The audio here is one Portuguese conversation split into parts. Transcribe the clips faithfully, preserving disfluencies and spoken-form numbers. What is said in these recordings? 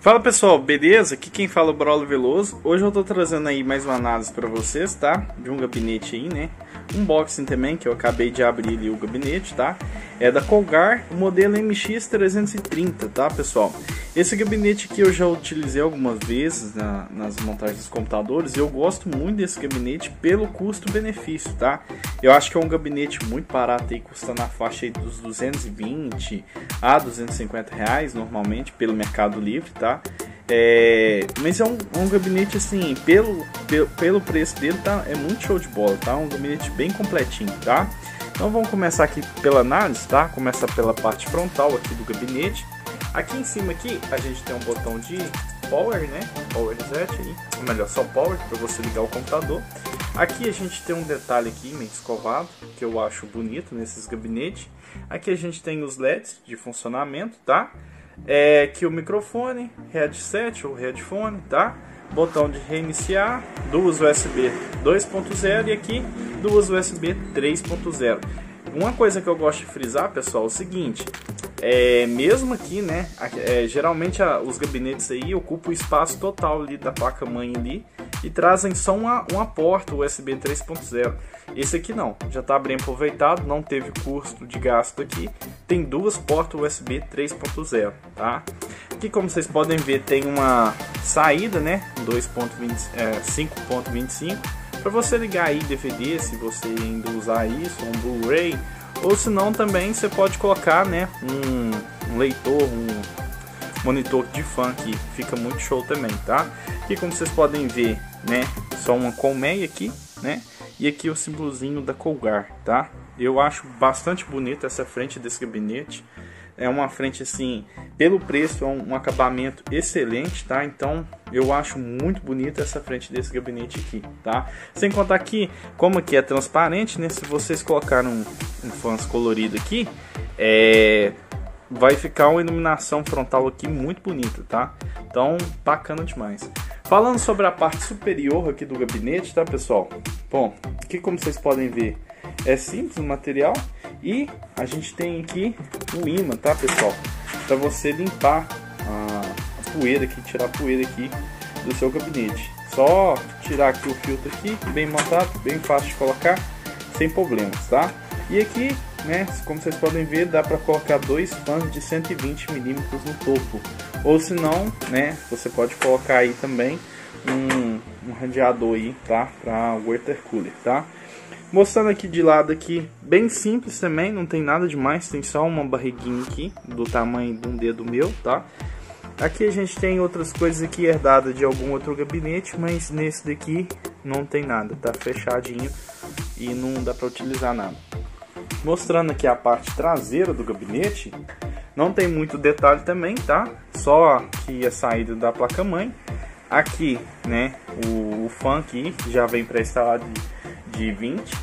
Fala pessoal, beleza? Aqui quem fala é o Braulio Veloso. Hoje eu tô trazendo aí mais uma análise para vocês, tá? De um gabinete aí, né? Unboxing também, que eu acabei de abrir ali o gabinete, tá? É da Colgar, o modelo M X trezentos e trinta, tá pessoal? Esse gabinete aqui eu já utilizei algumas vezes na, nas montagens dos computadores e eu gosto muito desse gabinete pelo custo-benefício, tá? Eu acho que é um gabinete muito barato aí, custa na faixa aí dos duzentos e vinte a duzentos e cinquenta reais normalmente pelo Mercado Livre, tá? É, mas é um, um gabinete assim, pelo, pelo, pelo preço dele, tá? É muito show de bola, tá? Um gabinete bem completinho, tá? Então vamos começar aqui pela análise, tá? Começa pela parte frontal aqui do gabinete. Aqui em cima aqui a gente tem um botão de power, né? Power reset aí, ou melhor, só power para você ligar o computador. Aqui a gente tem um detalhe aqui meio escovado, que eu acho bonito nesses gabinetes. Aqui a gente tem os L E Ds de funcionamento, tá? É, aqui o microfone, headset ou headphone, tá? Botão de reiniciar, duas U S B dois ponto zero e aqui duas U S B três ponto zero. Uma coisa que eu gosto de frisar, pessoal, é o seguinte, é, mesmo aqui, né, é, geralmente a, os gabinetes aí ocupam o espaço total ali da placa-mãe ali e trazem só uma, uma porta U S B três ponto zero. Esse aqui não, já está bem aproveitado, não teve custo de gasto aqui, tem duas portas U S B três ponto zero, tá? Aqui, como vocês podem ver, tem uma saída, né, cinco ponto vinte e cinco, para você ligar aí D V D, se você ainda usar isso, um Blu-ray, ou se não também você pode colocar, né, um, um leitor, um monitor de fã que fica muito show também, tá? Aqui, como vocês podem ver, né, só uma colmeia aqui, né, e aqui o símbolozinho da Colgar, tá? Eu acho bastante bonita essa frente desse gabinete. É uma frente assim, pelo preço, é um, um acabamento excelente, tá? Então eu acho muito bonita essa frente desse gabinete aqui, tá? Sem contar aqui, como aqui é transparente, né? Se vocês colocarem um, um fãs colorido aqui, é... vai ficar uma iluminação frontal aqui muito bonita, tá? Então, bacana demais. Falando sobre a parte superior aqui do gabinete, tá, pessoal? Bom, aqui como vocês podem ver, é simples o material e a gente tem aqui um imã, tá, pessoal? Para você limpar a poeira aqui, tirar a poeira aqui do seu gabinete. Só tirar aqui o filtro aqui, bem montado, bem fácil de colocar, sem problemas, tá? E aqui, né, como vocês podem ver, dá para colocar dois fãs de cento e vinte milímetros no topo. Ou se não, né, você pode colocar aí também um, um radiador aí, tá? Para water cooler, tá? Mostrando aqui de lado aqui, bem simples também, não tem nada demais, tem só uma barriguinha aqui, do tamanho de um dedo meu, tá? Aqui a gente tem outras coisas aqui herdadas de algum outro gabinete, mas nesse daqui não tem nada, tá fechadinho e não dá para utilizar nada. Mostrando aqui a parte traseira do gabinete, não tem muito detalhe também, tá? Só aqui a saída da placa-mãe. Aqui, né, o, o fã aqui já vem pré-instalado de, de, vinte,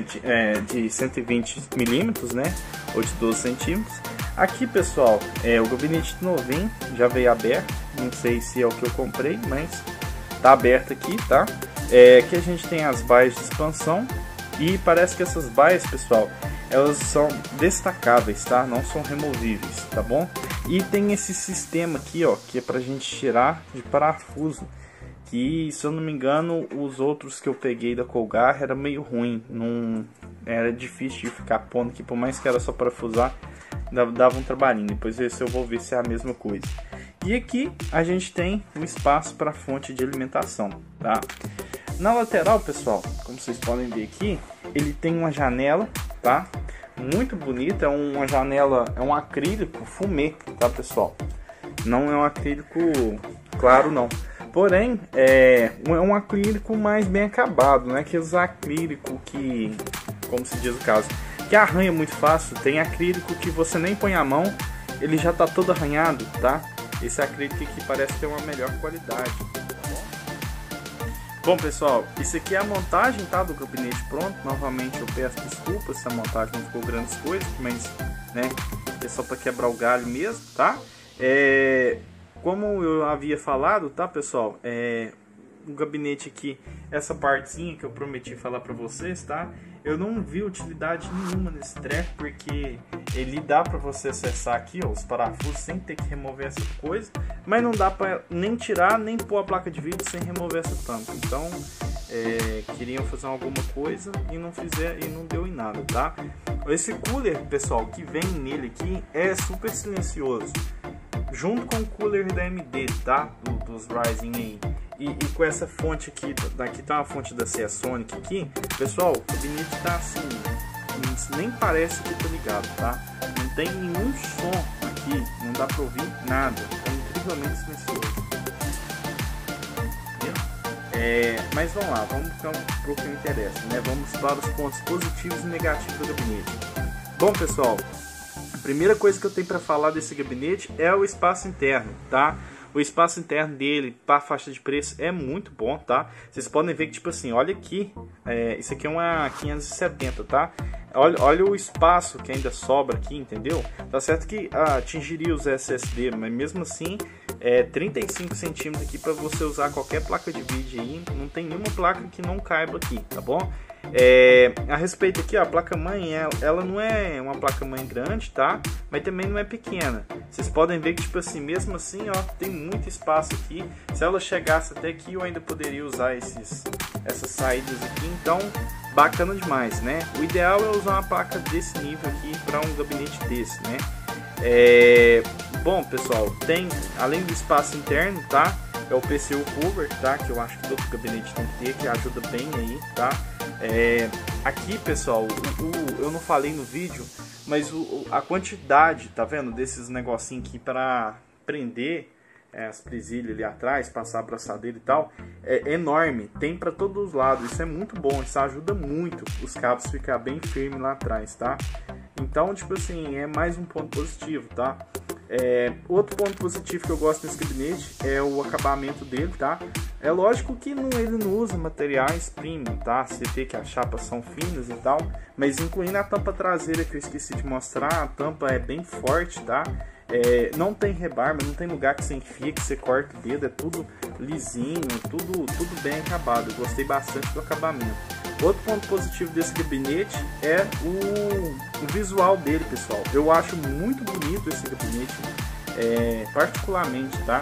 é, de cento e vinte milímetros, né? Ou de doze centímetros. Aqui, pessoal, é o gabinete novinho, já veio aberto. Não sei se é o que eu comprei, mas tá aberto aqui, tá? É, aqui a gente tem as baias de expansão. E parece que essas baias, pessoal, elas são destacáveis, tá? Não são removíveis, tá bom? E tem esse sistema aqui, ó, que é pra gente tirar de parafuso. Que, se eu não me engano, os outros que eu peguei da Colgar era meio ruim. Não era difícil de ficar pondo aqui, por mais que era só parafusar, dava um trabalhinho. Depois esse eu vou ver se é a mesma coisa. E aqui a gente tem um espaço para fonte de alimentação, tá? Na lateral, pessoal, como vocês podem ver aqui, ele tem uma janela, tá? Muito bonita, é uma janela, é um acrílico fumê, tá, pessoal? Não é um acrílico claro, não. Porém, é um acrílico mais bem acabado, não é aqueles acrílico que, como se diz o caso, que arranha muito fácil. Tem acrílico que você nem põe a mão, ele já tá todo arranhado, tá? Esse acrílico aqui parece ter uma melhor qualidade. Bom, pessoal, isso aqui é a montagem, tá, do gabinete pronto. Novamente eu peço desculpas se a montagem não ficou grandes coisas, mas, né, é só para quebrar o galho mesmo, tá? É, como eu havia falado, tá, pessoal, é, o gabinete aqui, essa partezinha que eu prometi falar para vocês, tá? eu não vi utilidade nenhuma nesse treco, porque ele dá pra você acessar aqui, ó, os parafusos sem ter que remover essa coisa, mas não dá pra nem tirar, nem pôr a placa de vídeo sem remover essa tampa. Então, é, queriam fazer alguma coisa e não fizer e não deu em nada, tá? Esse cooler, pessoal, que vem nele aqui é super silencioso, junto com o cooler da A M D, tá? Do, dos Ryzen aí. E, e com essa fonte aqui, daqui tá uma fonte da Seasonic aqui, pessoal, o gabinete tá assim, nem parece que tá ligado, tá? Não tem nenhum som aqui, não dá pra ouvir nada, é incrivelmente silencioso. É, mas vamos lá, vamos para o que interessa, né? Vamos para os pontos positivos e negativos do gabinete. Bom, pessoal, a primeira coisa que eu tenho para falar desse gabinete é o espaço interno, tá? O espaço interno dele para a faixa de preço é muito bom, tá? Vocês podem ver que, tipo assim, olha aqui, é, isso aqui é uma quinhentos e setenta, tá? Olha, olha o espaço que ainda sobra aqui, entendeu? Tá certo que ah, atingiria os S S D, mas mesmo assim, é trinta e cinco centímetros aqui para você usar qualquer placa de vídeo aí. Não tem nenhuma placa que não caiba aqui, tá bom? É, a respeito aqui, ó, a placa-mãe, ela não é uma placa-mãe grande, tá? Mas também não é pequena. Vocês podem ver que, tipo assim, mesmo assim, ó, tem muito espaço aqui. Se ela chegasse até aqui, eu ainda poderia usar esses, essas saídas aqui. Então, bacana demais, né? O ideal é usar uma placa desse nível aqui para um gabinete desse, né? É, bom, pessoal, tem, além do espaço interno, tá? É o P C U cover, tá? Que eu acho que todo gabinete tem que ter, que ajuda bem aí, tá? É, aqui, pessoal, o, o, eu não falei no vídeo, mas o, a quantidade, tá vendo, desses negocinhos aqui para prender é, as presilhas ali atrás, passar a abraçadeira e tal, é enorme, tem para todos os lados. Isso é muito bom, isso ajuda muito os cabos ficar bem firmes lá atrás, tá? Então, tipo assim, é mais um ponto positivo, tá? É, outro ponto positivo que eu gosto desse gabinete é o acabamento dele, tá? É lógico que não, ele não usa materiais premium, tá? Você vê que as chapas são finas e tal, mas incluindo a tampa traseira que eu esqueci de mostrar, a tampa é bem forte, tá? É, não tem rebarba, não tem lugar que você enfia, que você corta o dedo, é tudo lisinho, tudo, tudo bem acabado. Eu gostei bastante do acabamento. Outro ponto positivo desse gabinete é o, o visual dele, pessoal. Eu acho muito bonito esse gabinete, é, particularmente, tá?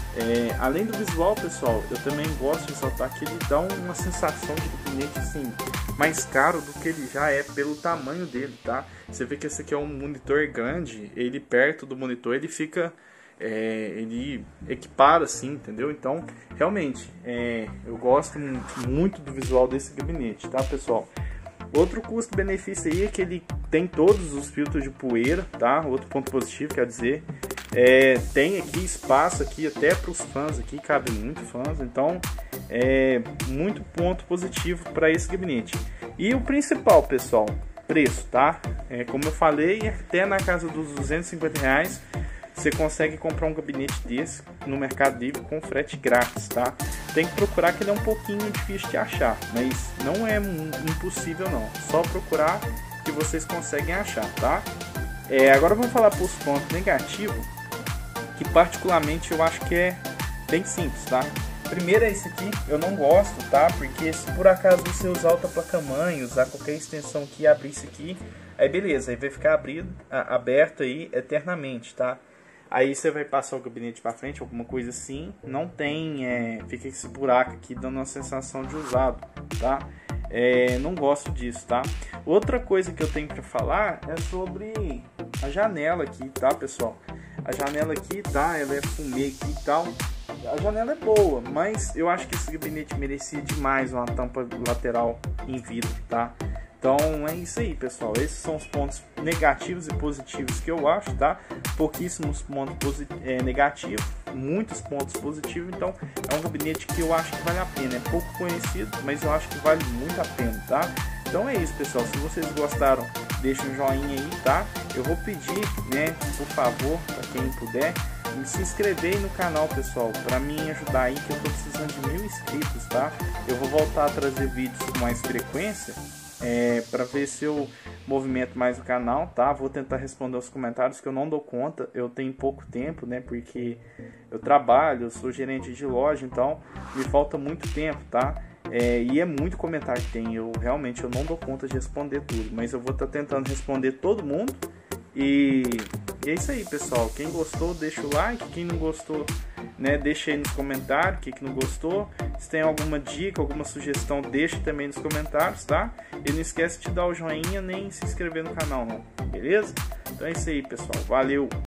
É, além do visual, pessoal, eu também gosto de ressaltar que ele dá uma sensação de gabinete assim, mais caro do que ele já é pelo tamanho dele, tá? Você vê que esse aqui é um monitor grande, ele perto do monitor ele fica, é, ele equipara assim, entendeu? Então, realmente, é, eu gosto muito do visual desse gabinete, tá, pessoal? Outro custo-benefício aí é que ele tem todos os filtros de poeira, tá? Outro ponto positivo, quer dizer, é, tem aqui espaço aqui até para os fãs aqui, cabe muito fãs, então é muito ponto positivo para esse gabinete. E o principal, pessoal, preço, tá? É, como eu falei, até na casa dos duzentos e cinquenta reais você consegue comprar um gabinete desse no Mercado Livre com frete grátis, tá? Tem que procurar, que ele é um pouquinho difícil de achar, mas não é impossível não, só procurar que vocês conseguem achar, tá? É, agora vamos falar para os pontos negativos, que particularmente eu acho que é bem simples, tá? Primeiro é esse aqui, eu não gosto, tá? Porque se por acaso você usar outra placa-mãe, usar qualquer extensão que abrir isso aqui, aí beleza, aí vai ficar abrido, a, aberto aí eternamente, tá? Aí você vai passar o gabinete para frente, alguma coisa assim, não tem, é, fica esse buraco aqui dando uma sensação de usado, tá? É, não gosto disso, tá? Outra coisa que eu tenho para falar é sobre a janela aqui, tá, pessoal? A janela aqui, tá? Ela é fumê aqui e tal. A janela é boa, mas eu acho que esse gabinete merecia demais uma tampa lateral em vidro, tá? Então é isso aí, pessoal. Esses são os pontos negativos e positivos que eu acho, tá? Pouquíssimos pontos é, negativos, muitos pontos positivos. Então é um gabinete que eu acho que vale a pena. É pouco conhecido, mas eu acho que vale muito a pena, tá? Então é isso, pessoal. Se vocês gostaram, deixa um joinha aí, tá? Eu vou pedir, né, por favor, para quem puder, se inscrever aí no canal, pessoal, para mim ajudar aí, que eu tô precisando de mil inscritos, tá? Eu vou voltar a trazer vídeos com mais frequência, é, para ver se eu movimento mais o canal, tá? Vou tentar responder os comentários, que eu não dou conta, eu tenho pouco tempo, né? Porque eu trabalho, eu sou gerente de loja, então me falta muito tempo, tá? É, e é muito comentário que tem. Eu realmente eu não dou conta de responder tudo, mas eu vou estar tá tentando responder todo mundo. E, e é isso aí, pessoal. Quem gostou, deixa o like. Quem não gostou, né, deixa aí nos comentários o que, que não gostou. Se tem alguma dica, alguma sugestão, deixa também nos comentários, tá? E não esquece de dar o joinha nem se inscrever no canal, não. Beleza? Então é isso aí, pessoal. Valeu!